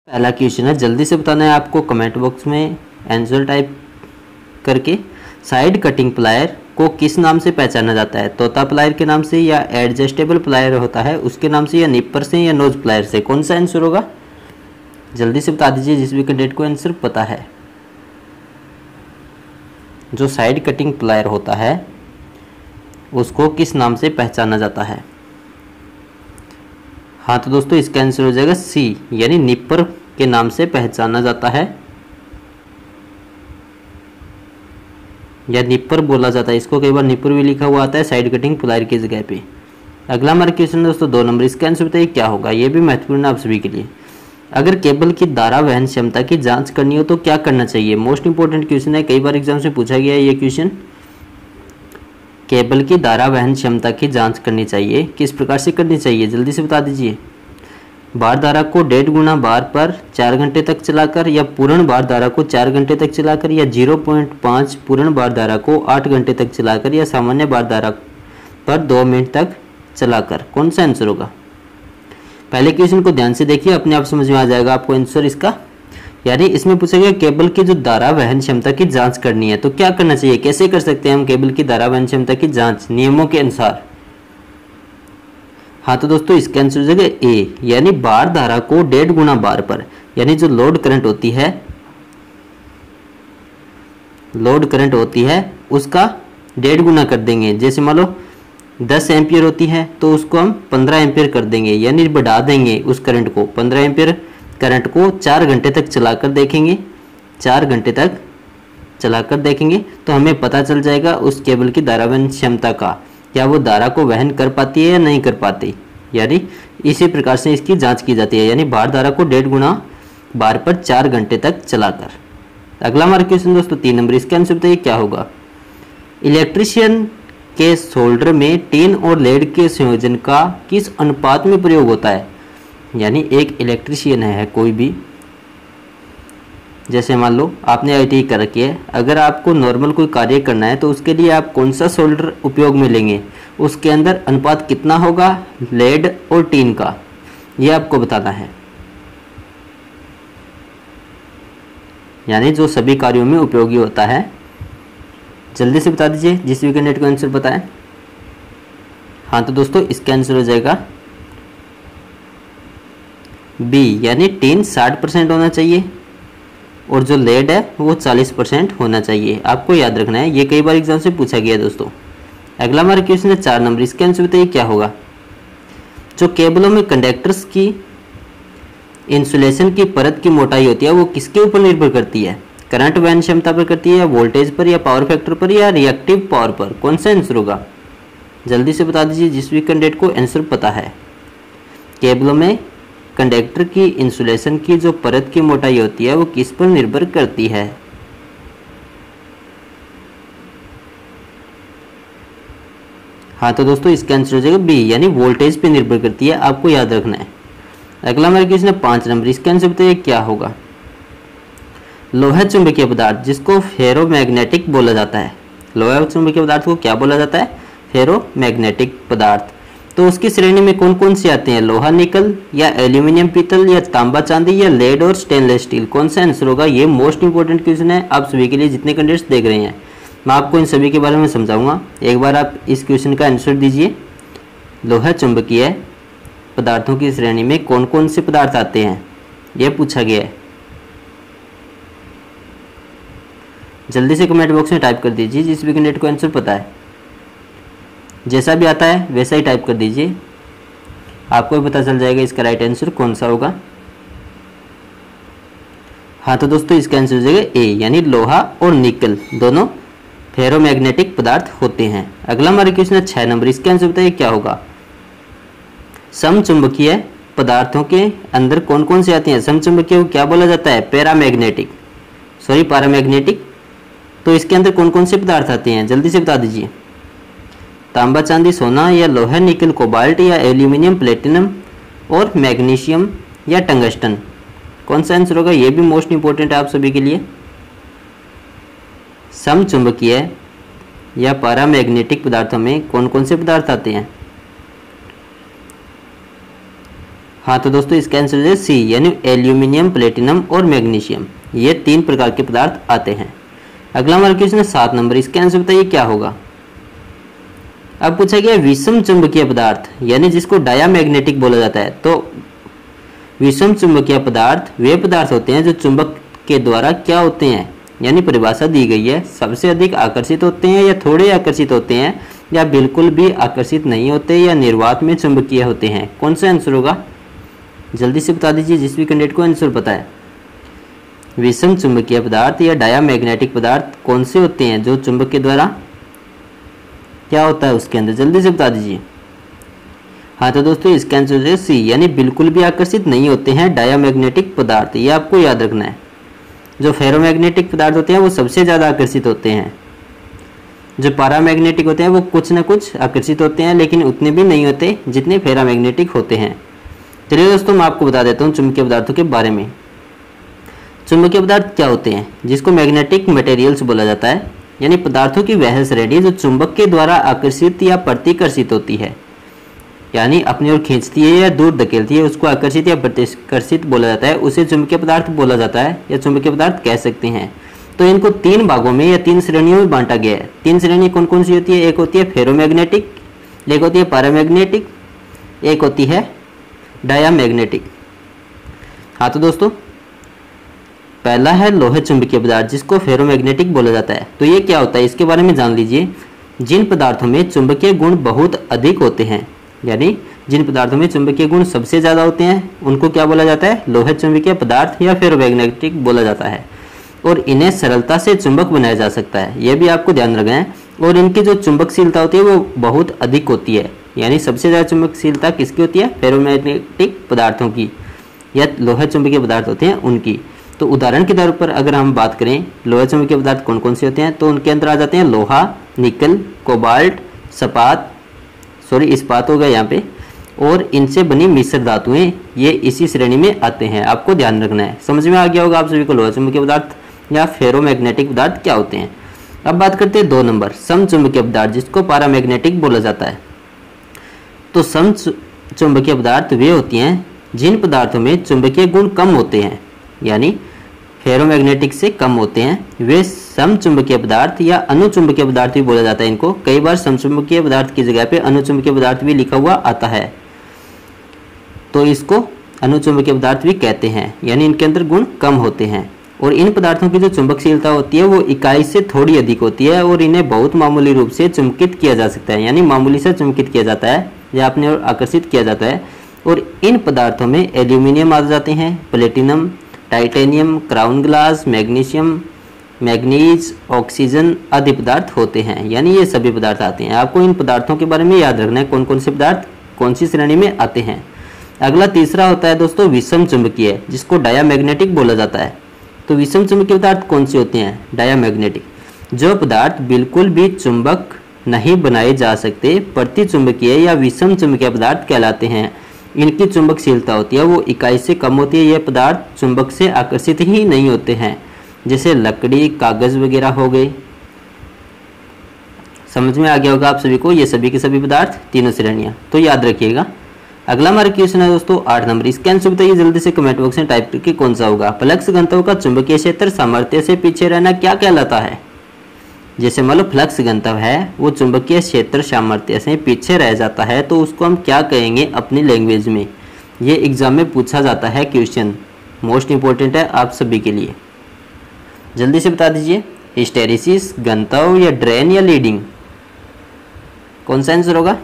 पहला क्वेश्चन है, जल्दी से बताना है आपको कमेंट बॉक्स में आंसर टाइप करके। साइड कटिंग प्लायर को किस नाम से पहचाना जाता है? तोता प्लायर के नाम से, या एडजस्टेबल प्लायर होता है उसके नाम से, या निपर से, या नोज प्लायर से? कौन सा आंसर होगा? जल्दी से बता दीजिए जिस भी कैंडिडेट को आंसर पता है। जो साइड कटिंग प्लायर होता है उसको किस नाम से पहचाना जाता है? हाँ तो दोस्तों इसका आंसर हो जाएगा सी, यानी निपर के नाम से पहचाना जाता है, या निपर बोला जाता है इसको। कई बार निपर भी लिखा हुआ आता है साइड कटिंग प्लायर की जगह पे। अगला हमारा क्वेश्चन है दोस्तों 2 नंबर, इसका आंसर बताइए क्या होगा? ये भी महत्वपूर्ण है आप सभी के लिए। अगर केबल की धारा वहन क्षमता की जांच करनी हो तो क्या करना चाहिए? मोस्ट इंपोर्टेंट क्वेश्चन है, कई बार एग्जाम से पूछा गया है ये क्वेश्चन। केबल की धारा वहन क्षमता की जांच करनी चाहिए, किस प्रकार से करनी चाहिए? जल्दी से बता दीजिए। भार धारा को 1.5 गुना भार पर 4 घंटे तक चलाकर, या पूर्ण भार धारा को 4 घंटे तक चलाकर, या 0.5 पूर्ण भार धारा को 8 घंटे तक चलाकर, या सामान्य भार धारा पर 2 मिनट तक चलाकर? कौन सा आंसर होगा? पहले क्वेश्चन को ध्यान से देखिए, अपने आप समझ में आ जाएगा आपको आंसर इसका। यानी इसमें पूछा गया केबल की जो धारा वहन क्षमता की जांच करनी है तो क्या करना चाहिए, कैसे कर सकते हैं हम केबल की धारा वहन क्षमता की जांच नियमों के अनुसार? हाँ तो दोस्तों इसका आंसर हो जाएगा ए, यानी भार धारा को 1.5 गुना भार पर, यानी जो लोड करंट होती है उसका 1.5 गुना कर देंगे। जैसे मान लो 10 एम्पियर होती है तो उसको हम 15 एम्पियर कर देंगे, यानी बढ़ा देंगे उस करंट को। 15 एम्पियर करंट को 4 घंटे तक चलाकर देखेंगे, 4 घंटे तक चलाकर देखेंगे तो हमें पता चल जाएगा उस केबल की धारा वहन क्षमता का, क्या वो धारा को वहन कर पाती है या नहीं कर पाती। यानी इसी प्रकार से इसकी जांच की जाती है, यानी भार धारा को 1.5 गुना भार पर 4 घंटे तक चलाकर। अगला हमारा क्वेश्चन दोस्तों 3 नंबर, इसका आंसर बताइए क्या होगा? इलेक्ट्रिशियन के सोल्डर में टिन और लेड के संयोजन का किस अनुपात में प्रयोग होता है? यानी एक इलेक्ट्रिशियन है कोई भी, जैसे मान लो आपने आईटीआई कर रखी है, अगर आपको नॉर्मल कोई कार्य करना है तो उसके लिए आप कौन सा सोल्डर उपयोग में लेंगे, उसके अंदर अनुपात कितना होगा लेड और टिन का, ये आपको बताना है। यानी जो सभी कार्यों में उपयोगी होता है। जल्दी से बता दीजिए जिस भी कैंडिडेट को आंसर पता है। हाँ तो दोस्तों इसका आंसर हो जाएगा बी, यानी टिन 60% होना चाहिए और जो लेड है वो 40% होना चाहिए। आपको याद रखना है, ये कई बार एग्जाम से पूछा गया है दोस्तों। अगला हमारा क्वेश्चन है 4 नंबर, इसके आंसर बताइए क्या होगा? जो केबलों में कंडक्टर्स की इंसुलेशन की परत की मोटाई होती है वो किसके ऊपर निर्भर करती है? करंट वहन क्षमता पर करती है, या वोल्टेज पर, या पावर फैक्टर पर, या रिएक्टिव पावर पर? कौन सा आंसर होगा? जल्दी से बता दीजिए जिस भी कैंडिडेट को आंसर पता है। केबलों में कंडक्टर की इंसुलेशन की जो परत की मोटाई होती है वो किस पर निर्भर करती है? हाँ तो दोस्तों इसका आंसर हो जाएगा बी, यानी वोल्टेज पे निर्भर करती है, आपको याद रखना है। अगला हमारे क्वेश्चन है 5 नंबर, इसका आंसर बताइए क्या होगा? लोहा चुंबकीय पदार्थ जिसको फेरोमैग्नेटिक बोला जाता है, लोहा चुंबकीय पदार्थ को क्या बोला जाता है? फेरोमैग्नेटिक पदार्थ। तो उसकी श्रेणी में कौन कौन से आते हैं? लोहा निकल, या एल्यूमिनियम पीतल, या तांबा चांदी, या लेड और स्टेनलेस स्टील? कौन सा आंसर होगा? ये मोस्ट इंपोर्टेंट क्वेश्चन है आप सभी के लिए, जितने कैंडिडेट्स देख रहे हैं। मैं आपको इन सभी के बारे में समझाऊंगा, एक बार आप इस क्वेश्चन का आंसर दीजिए। लोहा चुंबकीय पदार्थों की श्रेणी में कौन कौन से पदार्थ आते हैं, यह पूछा गया है। जल्दी से कमेंट बॉक्स में टाइप कर दीजिए जिस भी कैंडिडेट को आंसर पता है। जैसा भी आता है वैसा ही टाइप कर दीजिए, आपको भी पता चल जाएगा इसका राइट आंसर कौन सा होगा। हाँ तो दोस्तों इसका आंसर हो जाएगा ए, यानी लोहा और निकल दोनों फेरोमैग्नेटिक पदार्थ होते हैं। अगला हमारा क्वेश्चन है 6 नंबर, इसका आंसर बताइए क्या होगा? समचुंबकीय पदार्थों के अंदर कौन कौन से आते हैं? समचुंबकीय को क्या बोला जाता है? पैरामैग्नेटिक। तो इसके अंदर कौन कौन से पदार्थ आते हैं? जल्दी से बता दीजिए। तांबा चांदी सोना, या लोहा निकल कोबाल्ट, या एल्यूमिनियम प्लेटिनम, और मैग्नीशियम, या टंगस्टन? कौन सा आंसर होगा? ये भी मोस्ट इंपोर्टेंट है आप सभी के लिए। समचुंबकीय या पैरामैग्नेटिक पदार्थों में कौन कौन से पदार्थ आते हैं? हाँ तो दोस्तों इसका आंसर है सी, यानी एल्यूमिनियम, प्लेटिनम और मैग्नीशियम, ये 3 प्रकार के पदार्थ आते हैं। अगला हमारा क्वेश्चन है 7 नंबर, इसका आंसर बताइए क्या होगा। अब पूछा गया विषम चुंबकीय पदार्थ, यानी जिसको डायामैग्नेटिक बोला जाता है। तो विषम चुंबकीय पदार्थ वे पदार्थ होते हैं जो चुंबक के द्वारा क्या होते हैं, यानी परिभाषा दी गई है, सबसे अधिक आकर्षित होते हैं या थोड़े आकर्षित होते हैं या बिल्कुल भी आकर्षित नहीं होते या निर्वात में चुंबकीय होते हैं। कौन सा आंसर होगा, जल्दी से बता दीजिए जिस भी कैंडिडेट को आंसर पता है। विषम चुंबकीय पदार्थ या डायामैग्नेटिक पदार्थ कौन से होते हैं जो चुंबक के द्वारा क्या होता है उसके अंदर, जल्दी से बता दीजिए। हाँ तो दोस्तों इसका आंसर है सी, यानी बिल्कुल भी आकर्षित नहीं होते हैं डायामैग्नेटिक पदार्थ। ये आपको याद रखना है। जो फेरोमैग्नेटिक पदार्थ होते हैं वो सबसे ज़्यादा आकर्षित होते हैं, जो पैरामैग्नेटिक होते हैं वो कुछ न कुछ आकर्षित होते हैं लेकिन उतने भी नहीं होते जितने फेरामैग्नेटिक होते हैं। चलिए दोस्तों मैं आपको बता देता हूँ चुंबकीय पदार्थों के बारे में। चुंबकीय पदार्थ क्या होते हैं, जिसको मैग्नेटिक मटेरियल्स बोला जाता है, यानी पदार्थों की वह श्रेणी जो चुंबक के द्वारा आकर्षित या प्रतिकर्षित होती है, यानी अपनी ओर खींचती है या दूर धकेलती है, उसको आकर्षित या प्रतिकर्षित बोला जाता है, उसे चुंबकीय पदार्थ बोला जाता है या चुंबकीय पदार्थ कह सकते हैं। तो इनको 3 भागों में या 3 श्रेणियों में बांटा गया है। 3 श्रेणी कौन कौन सी होती है, एक होती है फेरोमैग्नेटिक, एक होती है पैरामैग्नेटिक, एक होती है डायामैग्नेटिक। हाँ तो दोस्तों पहला है लोहे चुंबकीय पदार्थ जिसको फेरोमैग्नेटिक बोला जाता है। तो ये क्या होता है इसके बारे में जान लीजिए। जिन पदार्थों में चुंबकीय गुण बहुत अधिक होते हैं, यानी जिन पदार्थों में चुंबकीय गुण सबसे ज़्यादा होते हैं उनको क्या बोला जाता है, लोहे चुंबकीय पदार्थ या फेरोमैग्नेटिक बोला जाता है। और इन्हें सरलता से चुंबक बनाया जा सकता है, यह भी आपको ध्यान रखना है। और इनकी जो चुंबकशीलता होती है वो बहुत अधिक होती है, यानी सबसे ज़्यादा चुंबकशीलता किसकी होती है, फेरोमैग्नेटिक पदार्थों की या लोहे चुंबकीय पदार्थ होते हैं उनकी। तो उदाहरण के तौर पर अगर हम बात करें लोहे चुंबकीय पदार्थ कौन कौन से होते हैं, तो उनके अंदर आ जाते हैं लोहा, निकल, कोबाल्ट, इस्पात हो गया यहाँ पे, और इनसे बनी मिश्र धातुएं, ये इसी श्रेणी में आते हैं। आपको ध्यान रखना है। समझ में आ गया होगा आप सभी को लोहा चुंबकीय पदार्थ या फेरोमैग्नेटिक पदार्थ क्या होते हैं। अब बात करते हैं 2 नंबर, समचुंबकीय पदार्थ जिसको पैरामैग्नेटिक बोला जाता है। तो समचुंबकीय पदार्थ वे होती हैं जिन पदार्थों में चुंबकीय गुण कम होते हैं, यानी फेरोमैग्नेटिक से कम होते हैं, वे समचुंबकीय पदार्थ या अनुचुंबकीय पदार्थ भी बोला जाता है इनको। कई बार समचुंबकीय पदार्थ की जगह पे अनुचुंबकीय पदार्थ भी लिखा हुआ आता है, तो इसको अनुचुंबकीय पदार्थ भी कहते हैं, यानी इनके अंदर गुण कम होते हैं। और इन पदार्थों की जो चुंबकशीलता होती है वो इकाई से थोड़ी अधिक होती है और इन्हें बहुत मामूली रूप से चुंबकित किया जा सकता है, यानी मामूली से चुंबकित किया जाता है या अपने ओर आकर्षित किया जाता है। और इन पदार्थों में एल्यूमिनियम आ जाते हैं, platinum, titanium, crown glass, magnesium, manganese, oxygen आदि पदार्थ होते हैं, यानी ये सभी पदार्थ आते हैं। आपको इन पदार्थों के बारे में याद रखना है कौन कौन से पदार्थ कौन सी श्रेणी में आते हैं। अगला तीसरा होता है दोस्तों विषम चुंबकीय, जिसको डायामैग्नेटिक बोला जाता है। तो विषम चुंबकीय पदार्थ कौन से होते हैं, डायामैग्नेटिक, जो पदार्थ बिल्कुल भी चुंबक नहीं बनाए जा सकते प्रतिचुंबकीय या विषम चुंबकीय पदार्थ कहलाते हैं। इनकी चुंबकशीलता होती है वो इकाई से कम होती है। ये पदार्थ चुंबक से आकर्षित ही नहीं होते हैं, जैसे लकड़ी, कागज वगैरह हो गए। समझ में आ गया होगा आप सभी को ये सभी के सभी पदार्थ, तीनों श्रेणियां, तो याद रखिएगा। अगला हमारा क्वेश्चन है दोस्तों 8 नंबर, इसका आंसर बताइए जल्दी से कमेंट बॉक्स में टाइप करके कौन सा होगा। फ्लक्स घनत्व का चुंबकीय क्षेत्र सामर्थ्य से पीछे रहना क्या कहलाता है। जैसे मान लो फ्लक्स घनत्व है वो चुंबकीय क्षेत्र सामर्थ्य से पीछे रह जाता है, तो उसको हम क्या कहेंगे अपनी लैंग्वेज में। ये एग्जाम में पूछा जाता है क्वेश्चन, मोस्ट इंपॉर्टेंट है आप सभी के लिए। जल्दी से बता दीजिए, हिस्टेरिसिस, घनत्व या ड्रेन या लीडिंग, कौन सा आंसर होगा।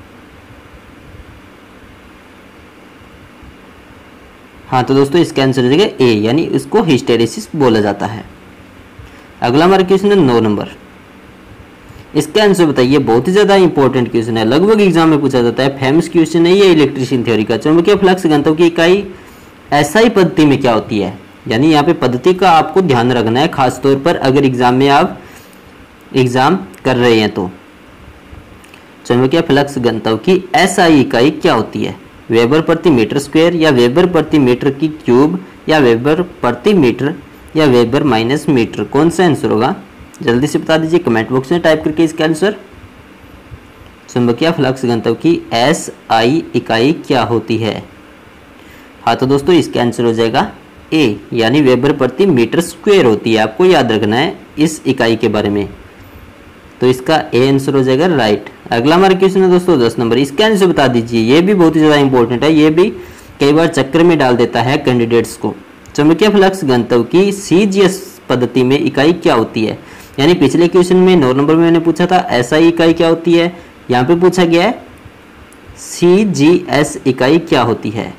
हाँ तो दोस्तों इसका आंसर हो जाएगा ए, यानी इसको हिस्टेरिसिस बोला जाता है। अगला हमारा क्वेश्चन है 9 नंबर, इसका आंसर बताइए। बहुत ही ज्यादा इंपॉर्टेंट क्वेश्चन है, लगभग एग्जाम में पूछा जाता है, फेमस क्वेश्चन है ये इलेक्ट्रिशियन थ्योरी का। चुंबकीय फ्लक्स घनत्व की इकाई एसआई पद्धति में क्या होती है, यानी यहाँ पे पद्धति का आपको ध्यान रखना है, खासतौर पर अगर एग्जाम में आप एग्जाम कर रहे हैं तो। चुंबकीय फ्लक्स घनत्व की एसआई इकाई क्या होती है, वेबर प्रति मीटर स्क्वायर या वेबर प्रति मीटर की क्यूब या वेबर प्रति मीटर या वेबर माइनस मीटर, कौन सा आंसर होगा जल्दी से बता दीजिए कमेंट बॉक्स में टाइप करके इसका आंसर। चुंबकीय फ्लक्स घनत्व की एसआई इकाई क्या होती है, हाँ तो दोस्तों इसका आंसर हो जाएगा ए, यानी वेबर प्रति मीटर स्क्वायर होती है। आपको याद रखना है इस इकाई के बारे में, तो इसका ए आंसर हो जाएगा राइट। अगला हमारा क्वेश्चन है दोस्तों 10 नंबर, इसका आंसर बता दीजिए। ये भी बहुत ही ज़्यादा इंपॉर्टेंट है, ये भी कई बार चक्कर में डाल देता है कैंडिडेट्स को। चुंबकीय फ्लक्स घनत्व की सीजीएस पद्धति में इकाई क्या होती है? यानी पिछले क्वेश्चन में 9 नंबर में मैंने पूछा था एसआई इकाई क्या होती है, यहाँ पे पूछा गया है सीजीएस इकाई क्या होती है।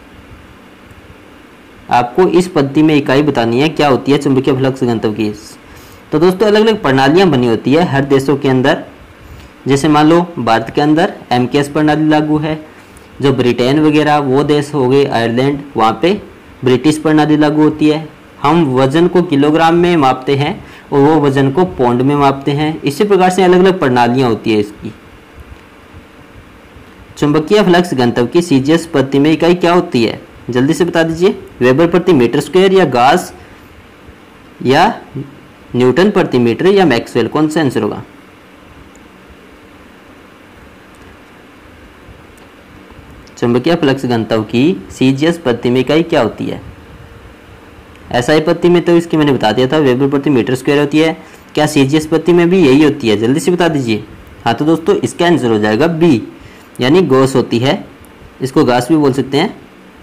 आपको इस पद्धति में इकाई बतानी है क्या होती है चुंबकीय फ्लक्स घनत्व की। तो दोस्तों अलग अलग प्रणालियां बनी होती है हर देशों के अंदर। जैसे मान लो भारत के अंदर एमकेएस प्रणाली लागू है, जो ब्रिटेन वगैरह वो देश हो गए आयरलैंड, वहाँ पे ब्रिटिश प्रणाली लागू होती है। हम वजन को किलोग्राम में मापते हैं और वो वजन को पौंड में मापते हैं। इसी प्रकार से अलग अलग प्रणालियाँ होती है इसकी। चुंबकीय फ्लक्स घनत्व की सीजीएस पद्धति में इकाई क्या होती है? जल्दी से बता दीजिए। वेबर प्रति मीटर स्क्वायर या गास या न्यूटन प्रति मीटर या मैक्सवेल, कौन सा आंसर होगा? चुंबकीय फ्लक्स घनत्व की सीजीएस पद्धति में इकाई क्या होती है? एसआई पद्धति में तो इसकी मैंने बता दिया था, वेबर प्रति मीटर स्क्वायर होती है। क्या सीजीएस पद्धति में भी यही होती है? जल्दी से बता दीजिए। हाँ तो दोस्तों इसका आंसर हो जाएगा बी, यानी गॉस होती है। इसको गास भी बोल सकते हैं।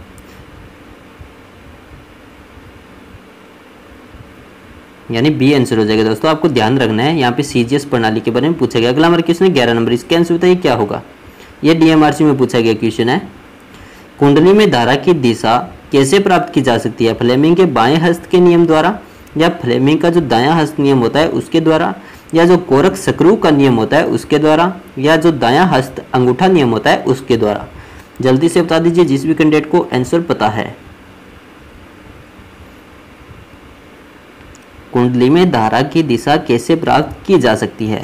यानी बी आंसर हो जाएगा। दोस्तों आपको ध्यान रखना है, यहाँ पे सीजीएस प्रणाली के बारे में पूछा गया। अगला हमारा क्वेश्चन है 11 नंबर, इसका आंसर बताइए क्या होगा। ये डीएमआरसी में पूछा गया क्वेश्चन है। कुंडली में धारा की दिशा कैसे प्राप्त की जा सकती है? फ्लेमिंग के बाएं हस्त के नियम द्वारा, या फ्लेमिंग का जो दायां हस्त नियम होता है उसके द्वारा, या जो कोरक स्क्रू का नियम होता है उसके द्वारा, या जो दायां हस्त अंगूठा नियम होता है उसके द्वारा। जल्दी से बता दीजिए जिस भी कैंडिडेट को आंसर पता है। कुंडली में धारा की दिशा कैसे प्राप्त की जा सकती है?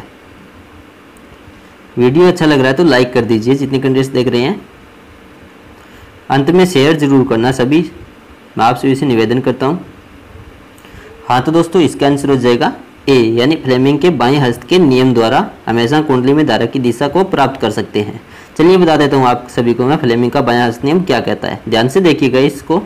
वीडियो अच्छा लग रहा है तो लाइक कर दीजिए जितने कैंडिडेट्स देख रहे हैं। अंत में शेयर जरूर करना सभी, मैं आप सभी से निवेदन करता हूं। हाँ तो दोस्तों इसका आंसर हो जाएगा ए, यानी फ्लेमिंग के बाएं हस्त के नियम द्वारा हमेशा कुंडली में धारा की दिशा को प्राप्त कर सकते हैं। चलिए बता देता हूँ आप सभी को मैं फ्लेमिंग का बायां हस्त नियम क्या कहता है। ध्यान से देखिएगा इसको।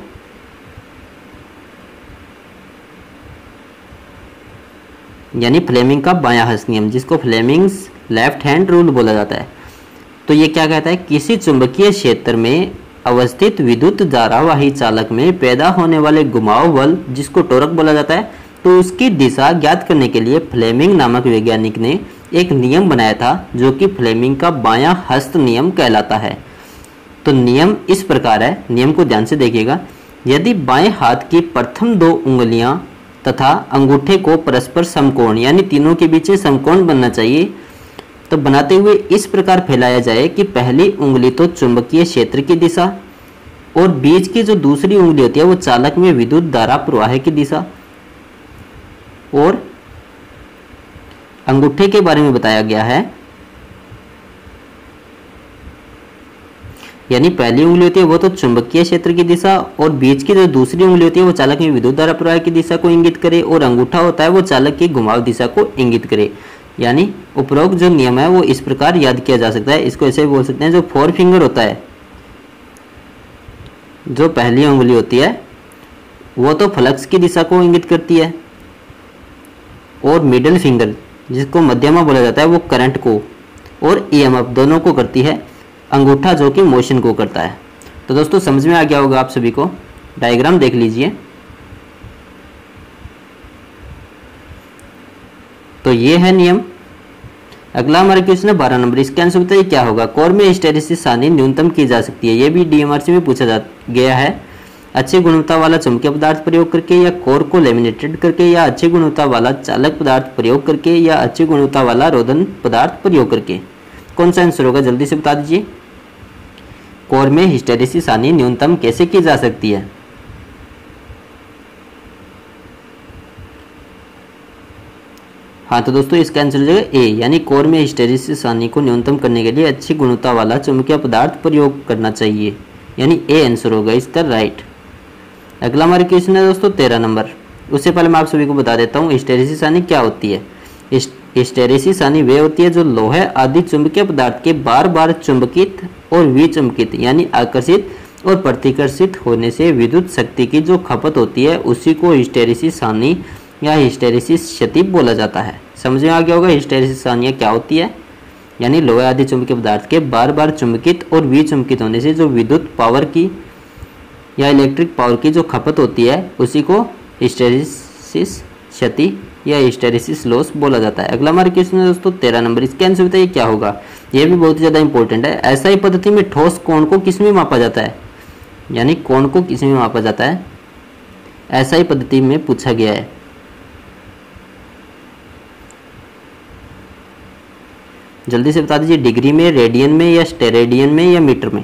यानी फ्लेमिंग का बायां हस्त नियम, जिसको फ्लेमिंग्स लेफ्ट हैंड रूल बोला जाता है। तो ये क्या कहता है? किसी चुंबकीय क्षेत्र में अवस्थित विद्युत धारावाही चालक में पैदा होने वाले घुमाव बल, जिसको टॉर्क बोला जाता है, तो उसकी दिशा ज्ञात करने के लिए फ्लेमिंग नामक वैज्ञानिक ने एक नियम बनाया था, जो कि फ्लेमिंग का बायां हस्त नियम कहलाता है। तो नियम इस प्रकार है, नियम को ध्यान से देखिएगा। यदि बाएं हाथ की प्रथम 2 उंगलियां तथा अंगूठे को परस्पर समकोण, यानी तीनों के बीच समकोण बनना चाहिए, तो बनाते हुए इस प्रकार फैलाया जाए कि पहली उंगली तो चुंबकीय क्षेत्र की दिशा और बीच की जो दूसरी उंगली होती है वो चालक में विद्युत धारा प्रवाह की दिशा, और अंगूठे के बारे में बताया गया है। यानी पहली उंगली होती है वो तो चुंबकीय क्षेत्र की दिशा, और बीच की जो दूसरी उंगली होती है वो चालक में विद्युत धारा प्रवाह की दिशा को इंगित करे, और अंगूठा होता है वो चालक की घुमाव दिशा को इंगित करे। यानी उपरोक्त जो नियम है वो इस प्रकार याद किया जा सकता है। इसको ऐसे बोल सकते हैं, जो 4 फिंगर होता है, जो पहली उंगली होती है वो तो फ्लक्स की दिशा को इंगित करती है, और मिडिल फिंगर जिसको मध्यमा बोला जाता है वो करंट को और ईएमएफ दोनों को करती है। अंगूठा जो कि मोशन को करता है। तो दोस्तों समझ में आ गया होगा आप सभी को। डायग्राम देख लीजिए। तो ये है नियम। अगला हमारा क्वेश्चन है 12 नंबर, इसका आंसर बताइए क्या होगा। कोर में हिस्टैरिसीस हानि न्यूनतम की जा सकती है। ये भी डीएमआरसी में पूछा गया है। अच्छी गुणवत्ता वाला चुंबकीय पदार्थ प्रयोग करके, या कोर को लेमिनेटेड करके, या अच्छी गुणवत्ता वाला चालक पदार्थ प्रयोग करके, या अच्छी गुणवत्ता वाला रोधन पदार्थ प्रयोग करके। कौन सा आंसर होगा? जल्दी से बता दीजिए। कोर में हिस्टैरिसीस हानि न्यूनतम कैसे की जा सकती है? हाँ तो दोस्तों इसका आंसर हो जाएगा ए, यानी कोर में हिस्टैरिसीस हानि को न्यूनतम करने के लिए अच्छी गुणवत्ता वाला चुंबकीय पदार्थ प्रयोग करना चाहिए। यानी ए आंसर होगा इसका राइट। अगला हमारा क्वेश्चन है दोस्तों 13 नंबर। उससे पहले मैं आप सभी को बता देता हूँ हिस्टैरिसीस हानि क्या होती है। हिस्टैरिसीस हानि वे होती है जो लोहे आदि चुंबकीय पदार्थ के बार बार चुंबकित और विचुंबकित यानी आकर्षित और प्रतिकर्षित होने से विद्युत शक्ति की जो खपत होती है उसी को हिस्टैरिसीस हानि या हिस्टैरिसीस क्षति बोला जाता है। समझ में आ गया होगा हिस्टैरिसीस हानियाँ क्या होती है। यानी लोहे आदि चुंबकीय पदार्थ के बार बार चुंबकित और विचुंबकित होने से जो विद्युत पावर की या इलेक्ट्रिक पावर की जो खपत होती है उसी को हिस्टैरिसीस क्षति या हिस्टैरिसीस लॉस बोला जाता है। अगला हमारा क्वेश्चन है दोस्तों 13 नंबर। इसके आंसर बताइए क्या होगा। यह भी बहुत ही ज़्यादा इंपॉर्टेंट है। एसआई पद्धति में ठोस कोण को किस में मापा जाता है, यानी कोण को किस में मापा जाता है, एसआई पद्धति में पूछा गया है। जल्दी से बता दीजिए, डिग्री में, रेडियन में या स्टेरेडियन में या मीटर में।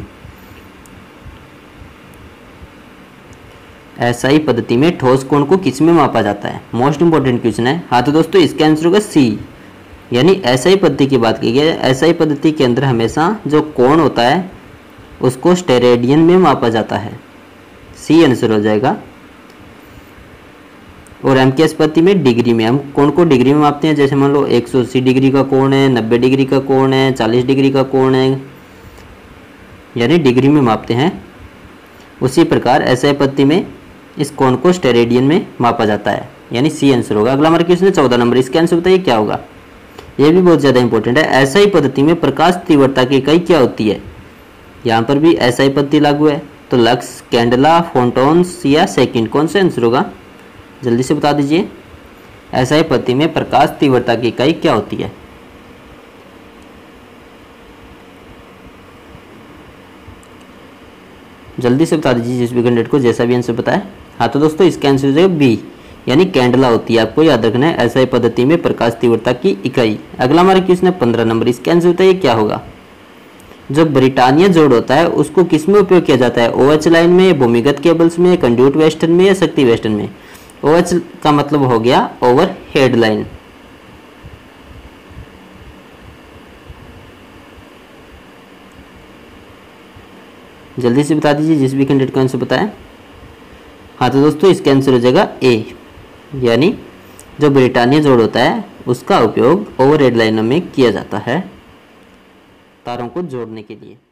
एसआई पद्धति में ठोस कोण को किस में मापा जाता है, मोस्ट इंपोर्टेंट क्वेश्चन है। हाँ तो दोस्तों इसका आंसर होगा सी, यानी एसआई पद्धति की बात की गई है। एसआई पद्धति के अंदर हमेशा जो कोण होता है उसको स्टेरेडियन में मापा जाता है, सी आंसर हो जाएगा। और एमकेएस पद्धति में डिग्री में, हम कोण को डिग्री में मापते हैं। जैसे मान लो 180 डिग्री का कोण है, 90 डिग्री का कोण है, 40 डिग्री का कोण है, यानी डिग्री में मापते हैं। उसी प्रकार एसआई पद्धति में इस कोण को स्टेरेडियन में मापा जाता है, यानी सी आंसर होगा। अगला हमारा क्वेश्चन है 14 नंबर। इसके आंसर बताइए क्या होगा। यह भी बहुत ज़्यादा इंपॉर्टेंट है। एसआई पद्धति में प्रकाश तीव्रता की इकाई क्या होती है। यहाँ पर भी एसआई पद्धति लागू है, तो लक्स, कैंडला, फोटॉन्स या सेकंड, कौन सा आंसर होगा, जल्दी से बता दीजिए। एसआई पद्धति में प्रकाश तीव्रता की इकाई क्या होती है। जल्दी से बता दीजिए जिस भी कैंडिडेट को जैसा भी आंसर पता है। हाँ तो दोस्तों इसका आंसर हो जाएगा बी, यानी कैंडला होती है। आपको याद रखना है एसआई पद्धति में प्रकाश तीव्रता की इकाई। अगला हमारा क्वेश्चन है 15 नंबर। इसका आंसर बताइए क्या होगा। जो ब्रिटानिया जोड़ होता है उसको किस में उपयोग किया जाता है, ओएच लाइन में, भूमिगत केबल्स में, कंड्यूट वेस्टर्न में या शक्ति वेस्टर्न में। ओएच का मतलब हो गया ओवर हेड लाइन। जल्दी से बता दीजिए जिस भी कैंडिडेट को आंसर पता है। हाँ तो दोस्तों इसका आंसर हो जाएगा ए, यानी जो ब्रिटानिया जोड़ होता है उसका उपयोग ओवर हेड लाइनों में किया जाता है तारों को जोड़ने के लिए।